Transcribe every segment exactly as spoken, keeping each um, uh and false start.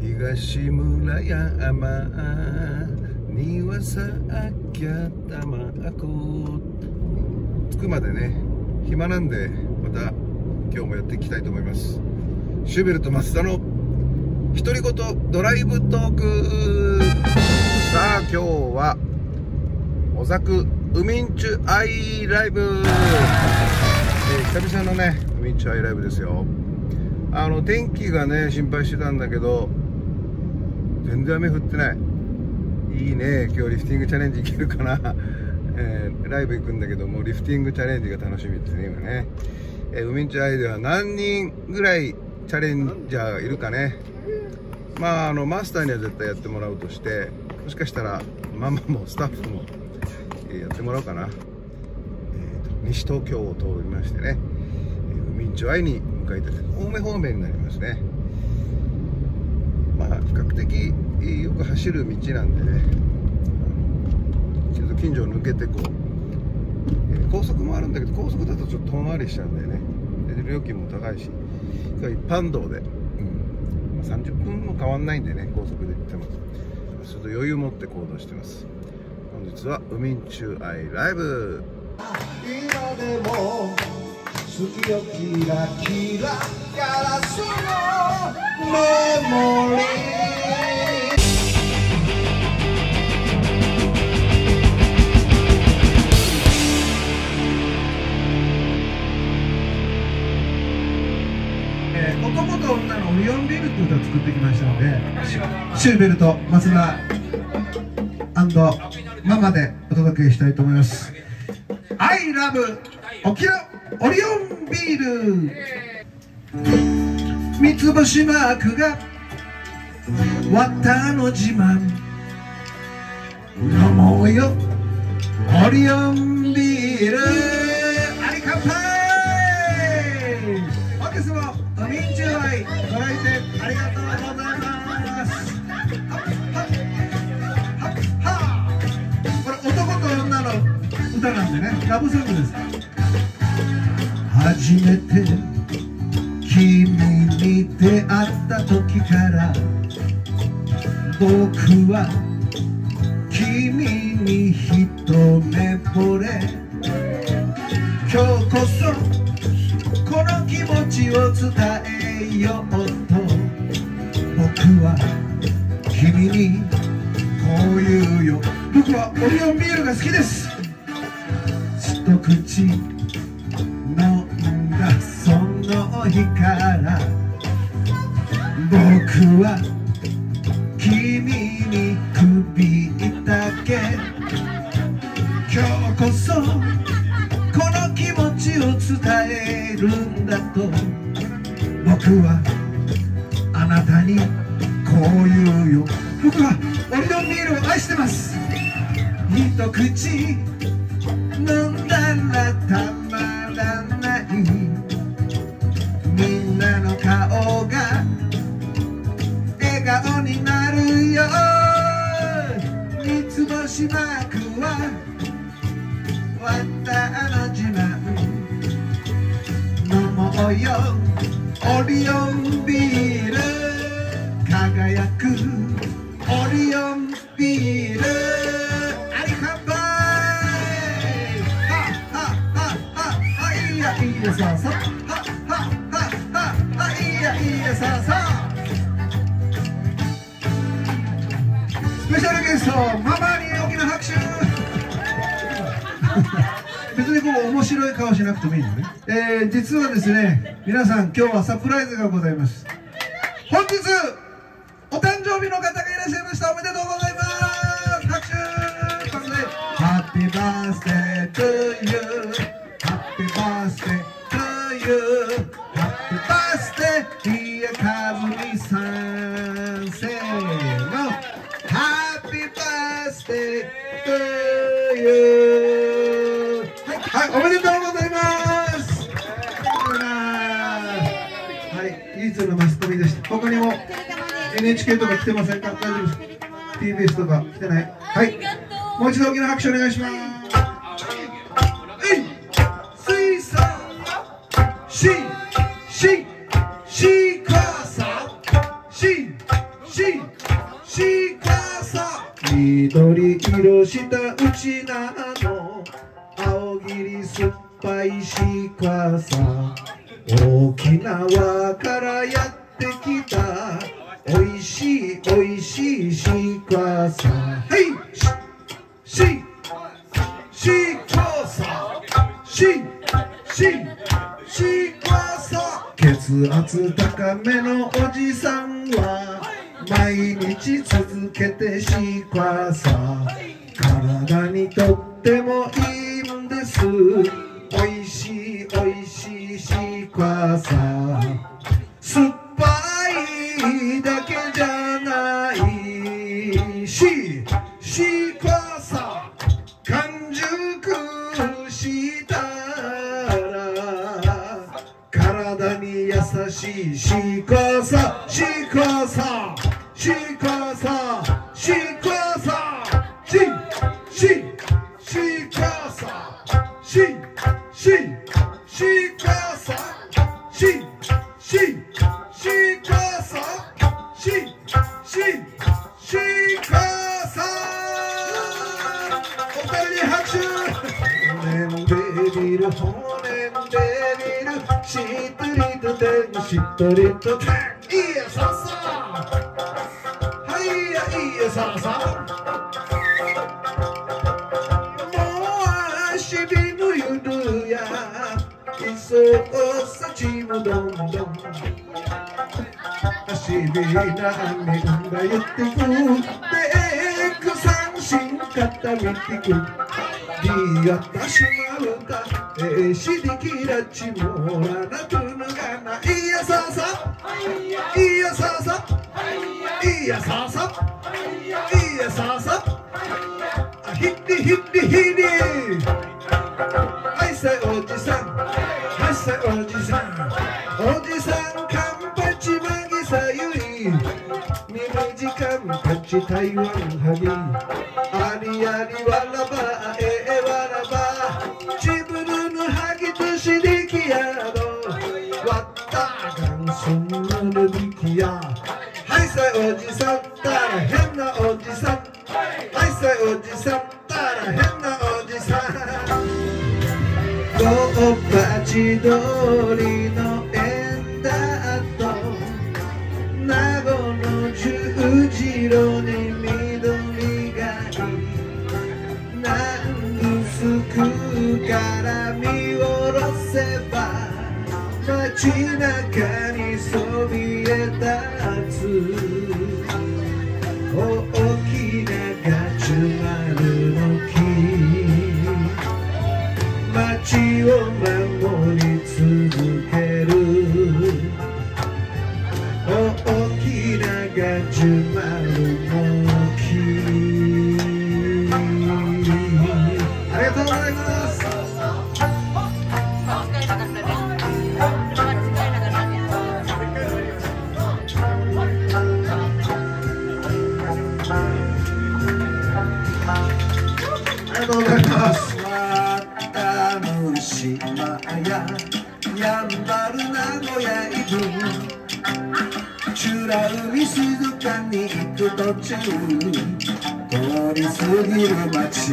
東村山庭さあきゃたまこ着くまでね暇なんで、また今日もやっていきたいと思います。シューベルト増田の独り言ドライブトーク。さあ今日は小作ウミンチュアイライブ、えー、久々のねウミンチュアイライブですよ。あの天気がね心配してたんだけど全然雨降ってない。いいね。今日リフティングチャレンジいけるかな、えー、ライブ行くんだけどもリフティングチャレンジが楽しみですね今ね。えー、ウミンチュアイでは何人ぐらいチャレンジャーいるかね。まああのマスターには絶対やってもらうとして、もしかしたらママもスタッフもやってもらおうかな。えー、と西東京を通りましてね、ウミンチュアイに向かいたい。青梅方面になりますね。まあ比較的よく走る道なんでね、ちょっと近所を抜けてこう、えー、高速もあるんだけど高速だとちょっと遠回りしちゃうんだよね。で料金も高いし、一般道で、うんまあ、さんじゅっぷんも変わんないんでね、高速で行ってもちょっと余裕持って行動してます。本日はウミンチュアイライブ。 今でも好きよキラキラガラスのメモリー。 えー、男と女のオリオンビールって歌を作ってきましたので、シューベルト増田ママでお届けしたいと思います。I love 沖縄オリオンビール。三つ星マークが綿の自慢、飲もうよオリオンビール。あり乾杯。本日もウミンチュアイご来店ありがとうございます。男と女の歌なんでね、ラブソングです。初めて君に出会った時から僕は君に一目惚れ。今日こそこの気持ちを伝えようと僕は君にこう言うよ。僕はオリオンビールが好きです。一口飲んだその日から僕は君に首だけ。今日こそこの気持ちを伝えるんだと僕はあなたにこう言うよ。僕はオリオンビールを愛してます。一口飲んだらたまらない。みんなの顔が笑顔になるよ。三つ星マークは綿の自慢。飲もうよオリオンビール。輝くオリオンビール。あり乾杯。はっはっはっはっは。いいやいいやさあさあ。はっはっはっはっは。いいやいいやさあさあ。スペシャルゲストママに大きな拍手。別にこう面白い顔しなくてもいいのね。えー、実はですね皆さん今日はサプライズがございます。本日お誕生日の方がいらっしゃいました。おめでとうございます。拍手。ということでハッピーバースデートゥーユー。ハッピーバースデートゥーユー。ハッピーバースデーディアカズミさん。せーの。ハッピーバースデートゥーユー。はい、はい、おめでとうございます。はい、唯一のマスコミでした。他にもエヌエイチケー とか来てませんか？大丈夫です。ティービーエス とか来てない？はい。もう一度大きな拍手お願いします。えい、水さしししかさしししかさ緑色したうちなの青霧酸っぱいしかさ沖縄からやってきたおいしいおいしいしかさはいしししかさしししかさ血圧高めのおじさんは毎日続けてしかさ体にとってもいいんですおいしいおいしいしかさ酸っぱいだけじゃないししかさ完熟したら体に優しいしかさしかさしかさしかさしししかさしししかさしししかさしししかさお二人に拍手骨んでみる骨んでみるしっとりとてんしっとりとてんいやささはいやいやささそうさちもどんどん足びなみんが言ってくでく三振肩見てくりやったしまうかえしりきらちもらなくぬがないやささいやささいやささいやささヒッリヒッリヒッリはいさいおじさんはいさいおじさんおじさんカンパチマギサユイミミジカンパチ台湾ハギありありわらばええわらばジブルのハギとしりきやろわったがんすんのるびきやはいさいおじさんたら変なおじさんはいさいおじさんたら変なおじさんゴッパチ通りの縁だと名護の十字路に緑がい南城から見下ろせば街中にそびえ立つ大きなガチュマルの木街を守り続ける大きなガジュマルの木ありがとうございますありがとうございます島ややんばる名古屋行く美ら海水族館に行く途中通り過ぎる街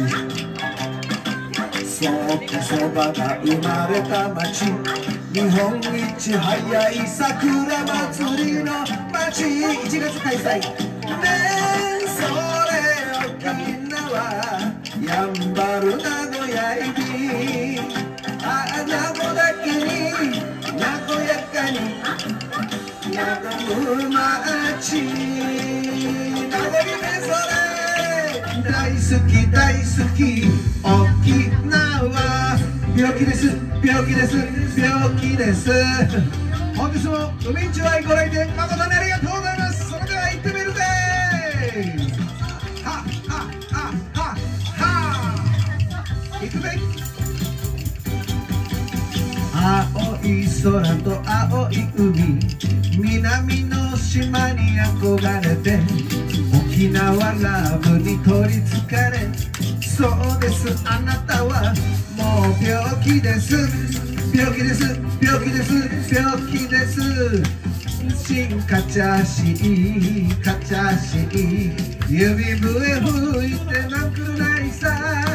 そっとそばが生まれた街日本一早い桜祭りの街いちがつ開催ねそれ沖縄やんばる名古屋行きあ名護だけに和やかに和む街名残ねそれ大好き大好き沖縄病気です病気です病気です本日も海んちわいご来店誠にありがとうございますそれでは行ってみるぜはっはっはっはっは行くぜ青い空と青い海南の島に憧れて沖縄ラブに取りつかれそうですあなたはもう病気です病気です病気です病気ですシンカチャシーカチャ指笛吹いてなくないさ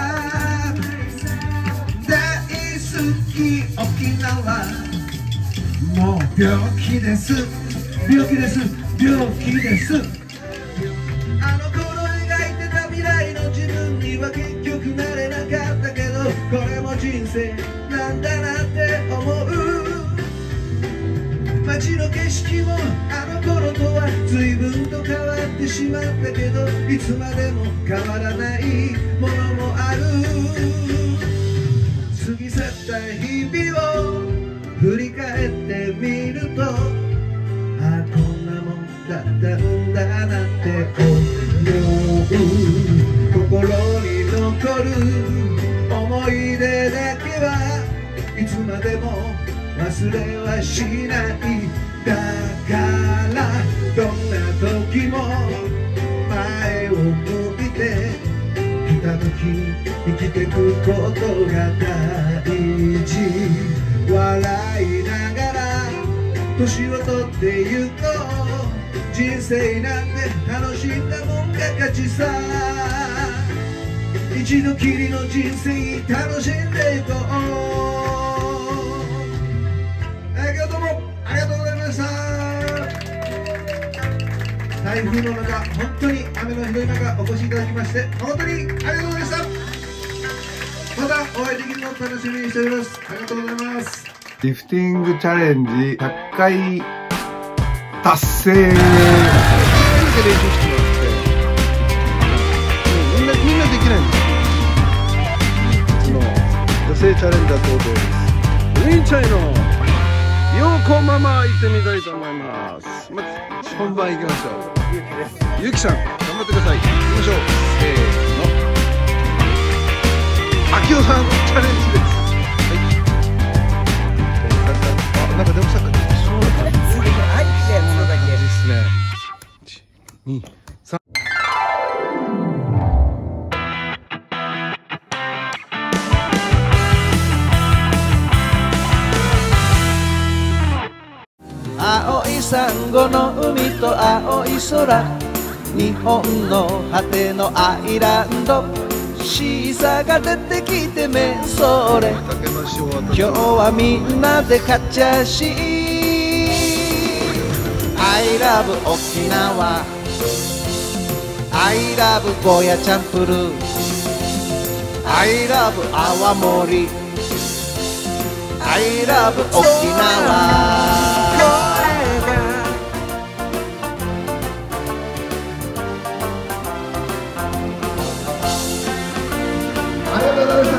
大好き沖縄もう病気です病気です病気ですあの頃描いてた未来の自分には結局なれなかったけどこれも人生なんだなって思う街の景色もあの頃とは随分と変わってしまったけどいつまでも変わらないものもある過ぎ去った日々を振り返ってみるとああこんなもんだったんだなって思う心に残る思い出だけはいつまでも忘れはしないだからどんな時も前を向いて来た時生きてくことが大事笑いながら年を取ってゆこう人生なんて楽しんだもんが勝ちさ一度きりの人生楽しんでいこう台風の中、本当に雨のひどい中お越しいただきまして誠にありがとうございましたまたお会いできるのを楽しみにしておりますありがとうございますリフティングチャレンジひゃっかい達成練習してもらってみんなみんなできないんですよ女性チャレンジャー登場ですウィンチャイのようこママ行ってみたいと思いますまず本番行きましょうゆうきですゆうきさん頑張ってください行きましょうせーのあきおさんチャレンジですはいあなんかでもさっきそうだねすごい入ってやつのだけですねいちにさん青いサンゴの海と青い空日本の果てのアイランドシーサーが出てきてめんそれ今日はみんなでカチャシー I love 沖縄 I love ゴーヤチャンプルー I love 泡盛 I love 沖縄ありがとうございました。